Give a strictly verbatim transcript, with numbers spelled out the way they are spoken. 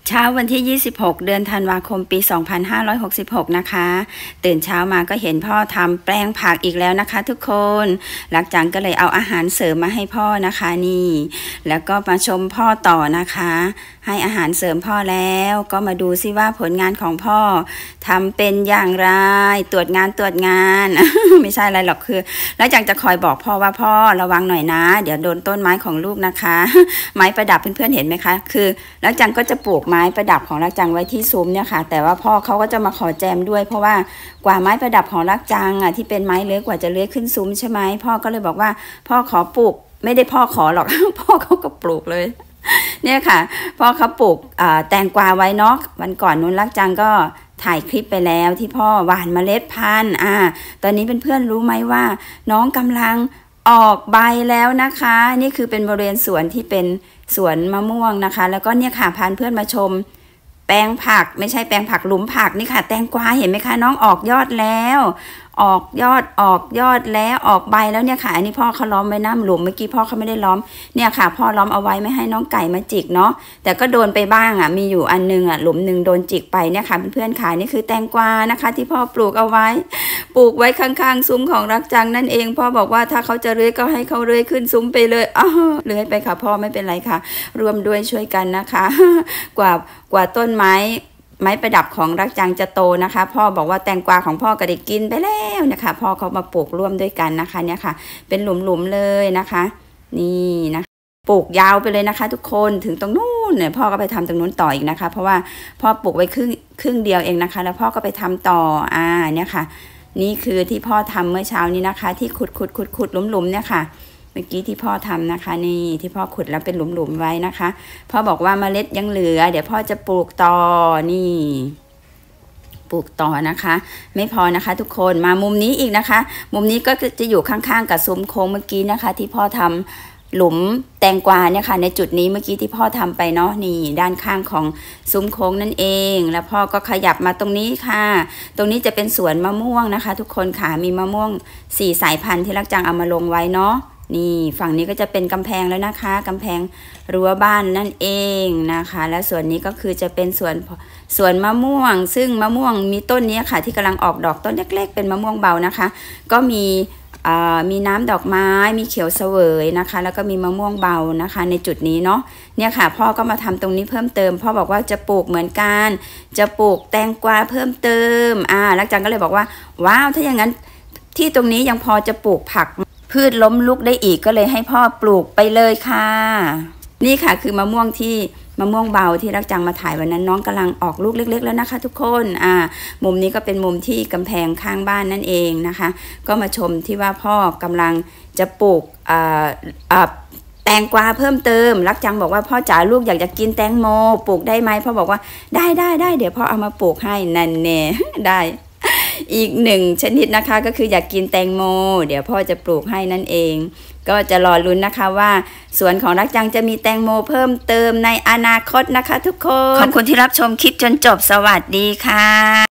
เช้าวันที่ยี่สิบหกเดือนธันวาคมปีสองพันห้าร้อยหกสิบหกนะคะตื่นเช้ามาก็เห็นพ่อทำแปลงผักอีกแล้วนะคะทุกคนหลังจากก็เลยเอาอาหารเสริมมาให้พ่อนะคะนี่แล้วก็มาชมพ่อต่อนะคะให้อาหารเสริมพ่อแล้วก็มาดูซิว่าผลงานของพ่อทำเป็นอย่างไรตรวจงานตรวจงาน ไม่ใช่อะไรหรอกคือหลังจากจะคอยบอกพ่อว่าพ่อระวังหน่อยนะเดี๋ยวโดนต้นไม้ของลูกนะคะ ไม้ประดับเพื่อนๆเห็นไหมคะคือหลังจากก็จะปลูกไม้ประดับของรักจังไว้ที่ซุ้มเนี่ยค่ะแต่ว่าพ่อเขาก็จะมาขอแจมด้วยเพราะว่ากว่าไม้ประดับของรักจังอ่ะที่เป็นไม้เลื้อยกว่าจะเลื้อยขึ้นซุ้มใช่ไหมพ่อก็เลยบอกว่าพ่อขอปลูกไม่ได้พ่อขอหรอก พ่อเขาก็ปลูกเลยเนี่ยค่ะพ่อเขาปลูกแตงกวาไว้เนาะวันก่อนนู้นรักจังก็ถ่ายคลิปไปแล้วที่พ่อหว่านเมล็ดพันธุ์อ่าตอนนี้เพื่อนๆรู้ไหมว่าน้องกำลังออกใบแล้วนะคะนี่คือเป็นบริเวณสวนที่เป็นสวนมะม่วงนะคะแล้วก็เนี่ยค่ะพาเพื่อนมาชมแปลงผักไม่ใช่แปลงผักหลุมผักนี่ค่ะแตงกวาเห็นไหมคะน้องออกยอดแล้วออกยอดออกยอดแล้วออกใบแล้วเนี่ยค่ะอันนี้พ่อเขาล้อมไว้น้ำหลุมเมื่อกี้พ่อเขาไม่ได้ล้อมเนี่ยค่ะพ่อล้อมเอาไว้ไม่ให้น้องไก่มาจิกเนาะแต่ก็โดนไปบ้างอ่ะมีอยู่อันนึงอ่ะหลุมหนึ่งโดนจิกไปเนี่ยค่ะเพื่อนๆค่ะนี่คือแตงกวานะคะที่พ่อปลูกเอาไว้ปลูกไว้ข้างๆซุ้มของรักจังนั่นเองพ่อบอกว่าถ้าเขาจะเลื้อยก็ให้เขาเลื้อยขึ้นซุ้มไปเลยอ้าวเลื้อยไปค่ะพ่อไม่เป็นไรค่ะรวมด้วยช่วยกันนะคะ กว่ากว่าต้นไม้ไม้ประดับของรักจังจะโตนะคะพ่อบอกว่าแตงกวาของพ่อก็ได้กินไปแล้วนะคะพ่อเขามาปลูกร่วมด้วยกันนะคะเนี่ยค่ะเป็นหลุมๆเลยนะคะนี่นะปลูกยาวไปเลยนะคะทุกคนถึงตรงนู้นเนี่ยพ่อก็ไปทำตรงนู้นต่ออีกนะคะเพราะว่าพ่อปลูกไว้ครึ่งครึ่งเดียวเองนะคะแล้วพ่อก็ไปทำต่ออ่าเนี่ยค่ะนี่คือที่พ่อทำเมื่อเช้านี้นะคะที่ขุดขุดขุดขุดหลุมๆเนี่ยค่ะเมื่อกี้ที่พ่อทำนะคะนี่ที่พ่อขุดแล้วเป็นหลุมๆไว้นะคะพ่อบอกว่าเมล็ดยังเหลือเดี๋ยวพ่อจะปลูกต่อนี่ปลูกต่อนะคะไม่พอนะคะทุกคนมามุมนี้อีกนะคะมุมนี้ก็จะอยู่ข้างๆกับซุ้มโค้งเมื่อกี้นะคะที่พ่อทำหลุมแตงกวาเนี่ยค่ะในจุดนี้เมื่อกี้ที่พ่อทำไปเนาะนี่ด้านข้างของซุ้มโค้งนั่นเองแล้วพ่อก็ขยับมาตรงนี้ค่ะตรงนี้จะเป็นสวนมะม่วงนะคะทุกคนค่ะมีมะม่วงสี่สายพันธุ์ที่รักจังเอามาลงไว้เนาะนี่ฝั่งนี้ก็จะเป็นกำแพงแล้วนะคะกำแพงรั้วบ้านนั่นเองนะคะและส่วนนี้ก็คือจะเป็นสวนสวนมะม่วงซึ่งมะม่วงมีต้นนี้ค่ะที่กำลังออกดอกต้นเล็กๆเป็นมะม่วงเบานะคะก็มีมีน้ำดอกไม้มีเขียวเสวยนะคะแล้วก็มีมะม่วงเบานะคะในจุดนี้เนาะเนี่ยค่ะพ่อก็มาทำตรงนี้เพิ่มเติมพ่อบอกว่าจะปลูกเหมือนกันจะปลูกแตงกวาเพิ่มเติมอ่ารักจังก็เลยบอกว่าว้าวถ้าอย่างนั้นที่ตรงนี้ยังพอจะปลูกผักพืชล้มลุกได้อีกก็เลยให้พ่อปลูกไปเลยค่ะนี่ค่ะคือมะม่วงที่มะม่วงเบาที่รักจังมาถ่ายวันนั้นน้องกำลังออกลูกเล็กๆแล้วนะคะทุกคนอ่ามุมนี้ก็เป็นมุมที่กำแพงข้างบ้านนั่นเองนะคะก็มาชมที่ว่าพ่อกำลังจะปลูกอ่าอ่าแตงกวาเพิ่มเติมรักจังบอกว่าพ่อจ๋าลูกอยากจะกินแตงโมปลูกได้ไหมพ่อบอกว่าได้ได้ได้เดี๋ยวพ่อเอามาปลูกให้นั่นแน่ ได้อีกหนึ่งชนิดนะคะก็คืออยากกินแตงโมเดี๋ยวพ่อจะปลูกให้นั่นเองก็จะรอลุ้นนะคะว่าสวนของรักจังจะมีแตงโมเพิ่มเติมในอนาคตนะคะทุกคนขอบคุณที่รับชมคลิปจนจบสวัสดีค่ะ